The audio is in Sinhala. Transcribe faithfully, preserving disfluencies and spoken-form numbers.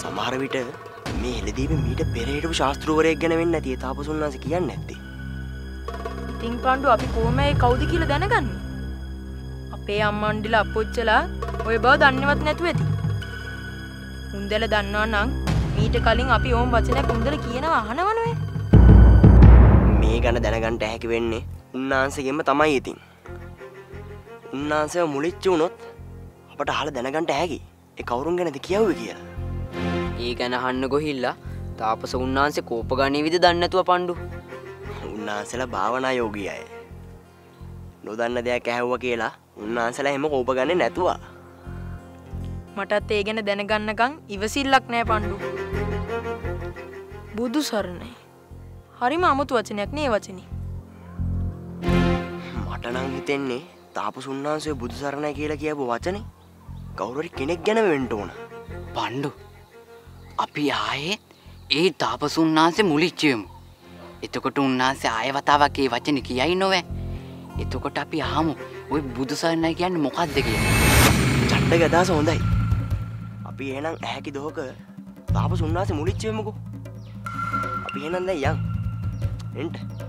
සමහර විට මේ හෙළදීපේ මීට පෙර හිටපු ශාස්ත්‍රවරයෙක් ගැන වෙන්නේ නැති ඒ තාපසුන් වහන්සේ කියන්නේ නැත්තේ. ඉතින් පණ්ඩු අපි කොහොම ඒ කවුද කියලා දැනගන්නේ? අපේ අම්මන්ඩිලා අපොච්චලා ඔය බව දන්නේවත් නැතුව ඇති. උන්දල දන්නවා නම් මීට කලින් අපි ඕම් වචනයක් උන්දල කියනවා අහනවනේ. මේ ගැන දැනගන්න හැකි වෙන්නේ උන්නාන්සේගෙන්ම තමයි ඉතින්. උන්නාන්සේව මුලිච්ච වුණොත් අපට අහලා දැනගන්න හැකි. ඒ කවුරුන් ගැනද කියවුවේ කියලා. ඒ ගැන අහන්න ගොහිල්ලා තාපස උන්නාන්සේ කෝපගණී විද දන්නේ නැතුව පණ්ඩු. උන්නාන්සේලා භාවනා යෝගී අය. නොදන්න දෙයක් ඇහුවා කියලා උන්නාන්සේලා හැම කෝපගන්නේ නැතුව. මටත් ඒ ගැන දැනගන්නකම් ඉවසිල්ලක් නෑ පණ්ඩු. බුදු සරණයි. හරිම අමුතු වචනයක් නේ වචනේ. මට නම් හිතෙන්නේ තාපසුන්නාන්සේ බුදු සරණයි කියලා කියපු වචනේ කවුරු හරි කෙනෙක් ගැන වෙන්න ඕන. පණ්ඩු අපි ආයේ ඒ තාපසුන්නාන්සේ මුලිච්චෙමු. එතකොට උන්නාන්සේ ආයෙ වතාවක් ඒ වචනේ කියයි නොවේ. එතකොට අපි ආමු ওই බුදු සරණයි කියන්නේ මොකක්ද කියලා. චණ්ඩගේ අදහස හොඳයි. අපි එහෙනම් ඇහැකි දොහක තාපසුන්නාන්සේ මුලිච්චෙමුකෝ. අපි එහෙනම් දැන් යන්. එන්න.